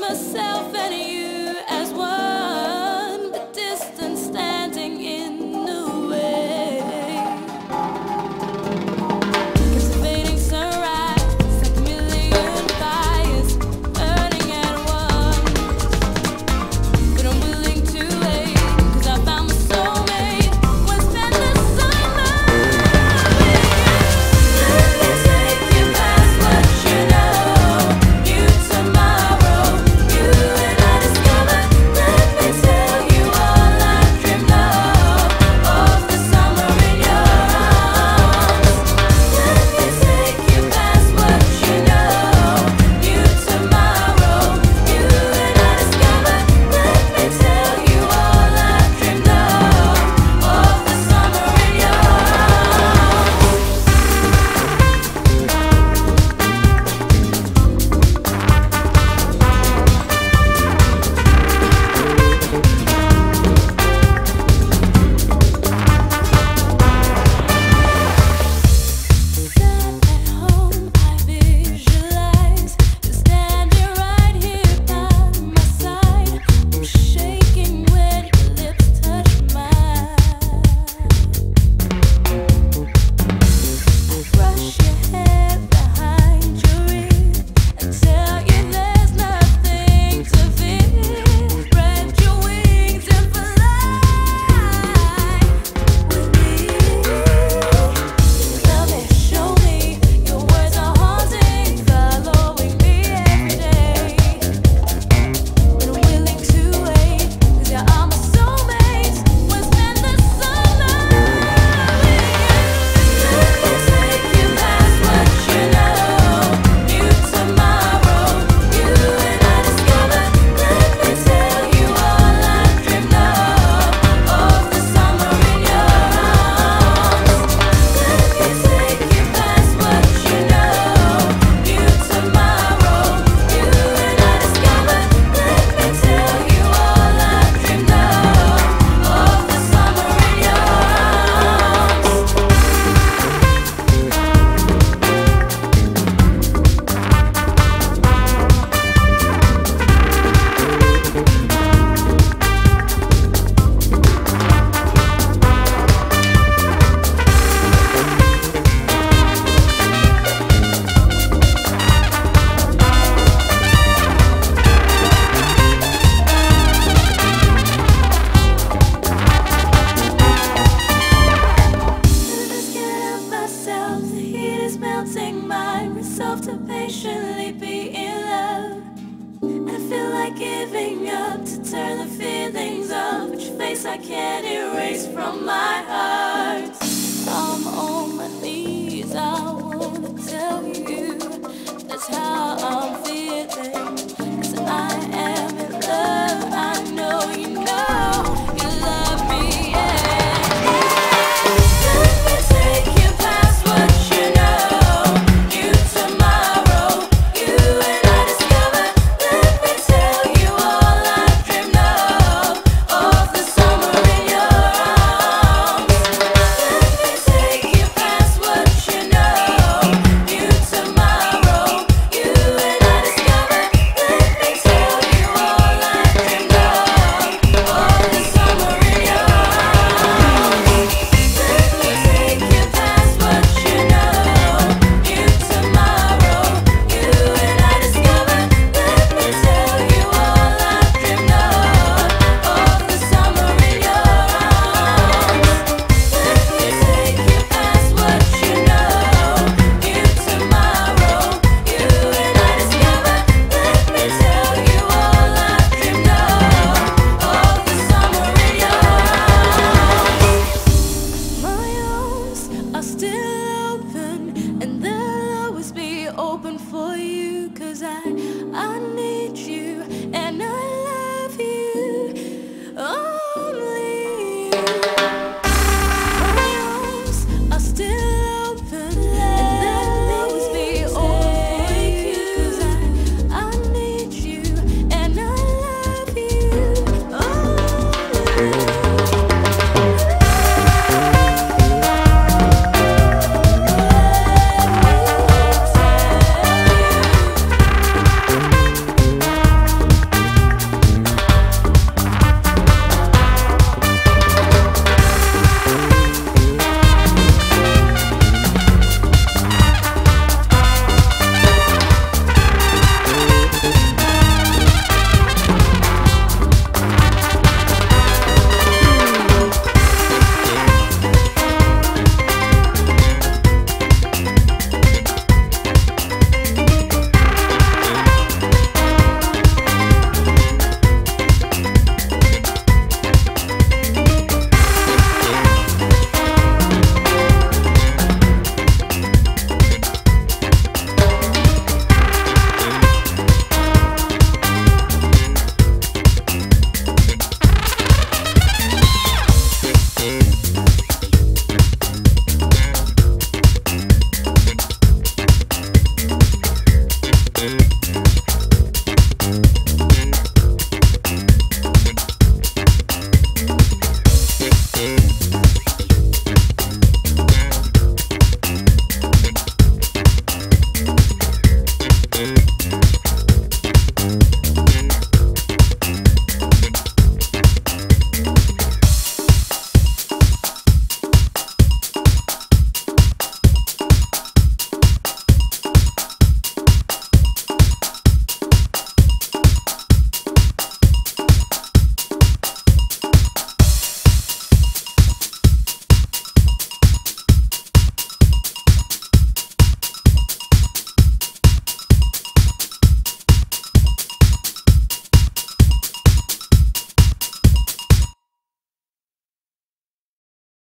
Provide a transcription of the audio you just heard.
myself and you as one, but distant standing in the way. Captivating sunrise, like a million fires burning at once. But I'm willing to wait, 'cause I found my soulmate. We'll spend the summer with you. Let me take you past what you know. New tomorrow, you and I discover. Let me tell you all I dreamed of the summer in your arms. Let me take you past what you know. New tomorrow, you and I discover. Let me tell you all I dreamed of the summer in your arms. Sat at home, I visualize you standing right here by my side. I'm shaking when your lips touch mine. I brush your hair behind your ear and tell you there's nothing to fear. Spread your wings and fly with me. Love me, show me. Your words are haunting, following me every day. But I'm willing to wait, 'cause you are my soulmate. We'll spend the summer with you. Let me take you past what you know. New tomorrow, you and I discover. Let me tell you all I dreamed of the summer in your arms. Let me take you past what you know. New tomorrow, you and I discover. Let me tell you all I dreamed of the summer in your arms. Just get out myself, the heat is melting mine. Resolve to patiently be in love. I feel like giving up to turn the feelings up, but your face I can't erase from my heart. I'm on my knees, I wanna tell you that's how I'm feeling. 'Cause I am in love, I know you love me, yeah. Let me take you past what you know. New tomorrow, you and I discover. Let me tell you all I dreamed of the summer in your arms. Let me take you past what you know. New